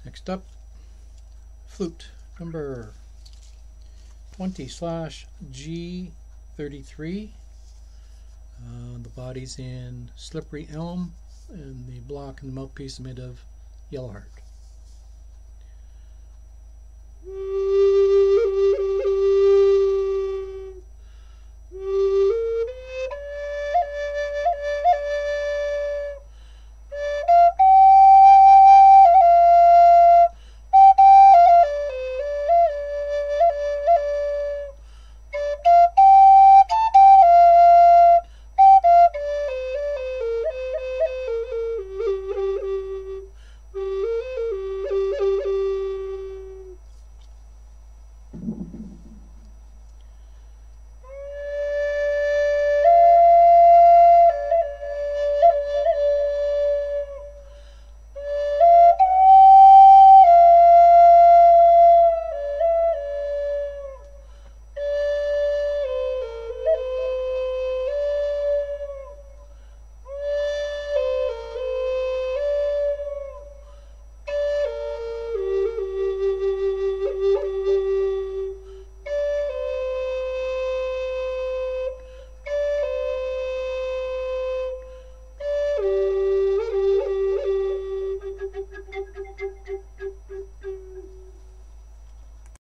Next up, Flute number 20/G33. The body's in slippery elm, and the block and the mouthpiece is made of yellowheart.